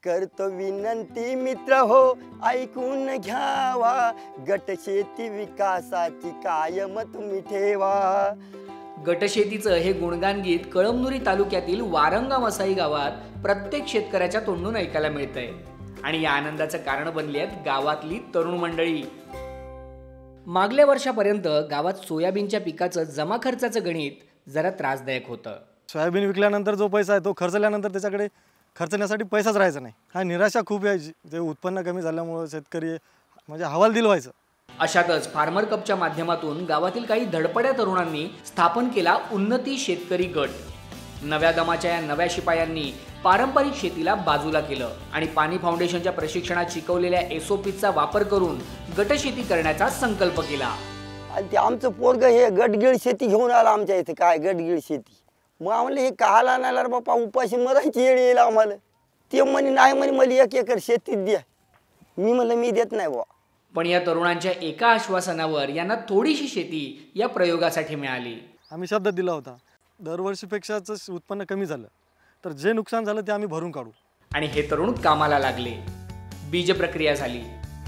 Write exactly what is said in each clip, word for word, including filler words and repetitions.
करतो विनंती मित्र हो ऐकून घ्यावा, गट शेती विकासाची कायम तुम्ही ठेवा। गटशेतीचं हे गुणगान गीत कळमनुरी तालुक्यातील वारंगा मसाई गावात प्रत्येक शेतकऱ्याच्या तोंडून ऐकायला मिळतंय आणि या आनंदाचं कारण बनली आहेत गावातली तरुण मंडळी। मागल्या वर्षापर्यंत गावात सोयाबीनच्या पिकाचं जमा खर्चाचं गणित जरा त्रासदायक होतं। सोयाबीन विकल्यानंतर जो पैसा आहे तो खर्चल्यानंतर त्याच्याकडे खर्चण्यासाठी पैसाच राहायचा नाही। हा निराशा खूप यायची, ते उत्पन्न कमी झाल्यामुळे शेतकरी म्हणजे हवालदिल व्हायचं। अशातच फार्मर कपच्या माध्यमातून गावातील काही धडपड्या तरुणांनी स्थापन केला उन्नती शेतकरी गट। नव्या दमाच्या या नव्या शिपायांनी पारंपरिक शेतीला बाजूला केलं आणि पाणी फाउंडेशनच्या प्रशिक्षणात शिकवलेल्या एसओपीचा वापर करून गटशेती करण्याचा संकल्प केला। आणि ते आमचं पोरग हे गटगिळ शेती घेऊन आलं आमच्या इथे। काय गटगिळ शेती? मग आम्हाला हे काला नाही बापा, उपाशी मरायची येळ येईल आम्हाला। ते म्हणे नाही म्हणे मला एक एकर शेतीत द्या। मी म्हणलं मी देत नाही बुवा। पण या तरुणांच्या एका आश्वासनावर यांना थोडीशी शेती या प्रयोगासाठी मिळाली। आम्ही शब्द दिला होता दरवर्षीपेक्षाच उत्पन्न कमी झालं तर जे नुकसान झालं ते आम्ही भरून काढू। आणि हे तरुण कामाला लागले। बीज प्रक्रिया झाली,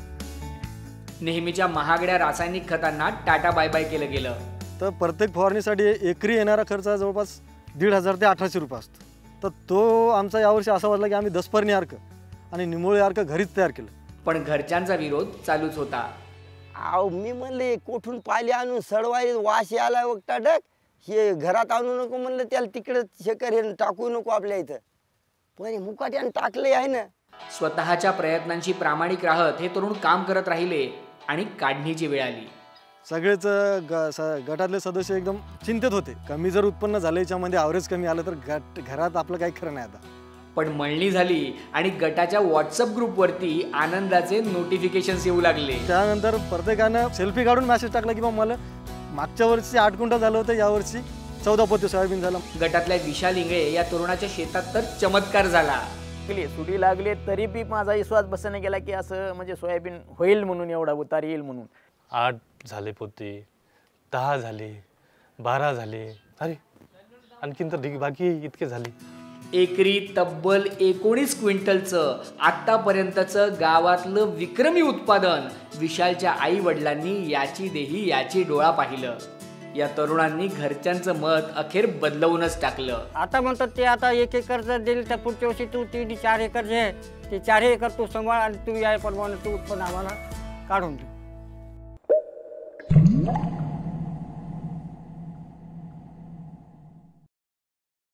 नेहमीच्या महागड्या रासायनिक खतांना टाटा बाय बाय केलं गेलं। तर प्रत्येक फवारणीसाठी एकरी येणारा खर्च जवळपास दीड हजार ते अठराशे रुपये असतो। तर तो आमचा यावर्षी असा वाटला की आम्ही दसपर्णी अर्क आणि निमोळे अर्क घरीच तयार केलं। पण घरच्यांचा विरोध चालूच होता। आव मी म्हणले कोठून पाले आणून सडवाय वास यायला वक्ता डक, हे घरात आणू नको म्हणलं, त्याला तिकडे शेकर हे टाकू नको आपल्या इथं। पण मुकाट्यानं टाकले आहे ना। स्वतःच्या प्रयत्नांची प्रामाणिक राहत हे तरुण काम करत राहिले आणि काढणीची वेळ आली। सगळेच गटातले सदस्य एकदम चिंतित होते, कमी जर उत्पन्न झालं याच्यामध्ये ॲव्हरेज कमी आलं तर गट घरात आपलं काही खरं नाही आता। पण मळणी झाली आणि गटाच्या व्हॉट्सअप ग्रुपवरती आनंदाचे नोटिफिकेशन्स येऊ लागले। त्यानंतर प्रत्येकानं सेल्फी काढून मेसेज टाकला की मला मागच्या वर्षी आठ क्विंटल झालं होतं, यावर्षी चौदा पोते सोयाबीन झालं। गटातल्या विशाल इंगळे या तरुणाच्या शेतात तर चमत्कार झाला। सुटी लागले तरी बी माझा विश्वास बसणे गेला की असं म्हणजे सोयाबीन होईल म्हणून, एवढा उतार येईल म्हणून। आठ झाले पोते, दहा झाले, बारा झाले, अरे आणखीन तर बाकी इतके झाले। एकरी तब्बल एकोणीस क्विंटलचं आतापर्यंतचं गावातलं विक्रमी उत्पादन विशालच्या आई वडिलांनी याची देही याची डोळा पाहिलं। या तरुणांनी घरच्यांचं मत अखेर बदलवूनच टाकलं। आता म्हणतात ते आता एक एकर जर दिली तर पुढच्या वर्षी तू तीन चार एकर जे ते चार एकर तू सांभाळ आणि तू या प्रमाणे तू उत्पन्न आम्हाला काढून दे।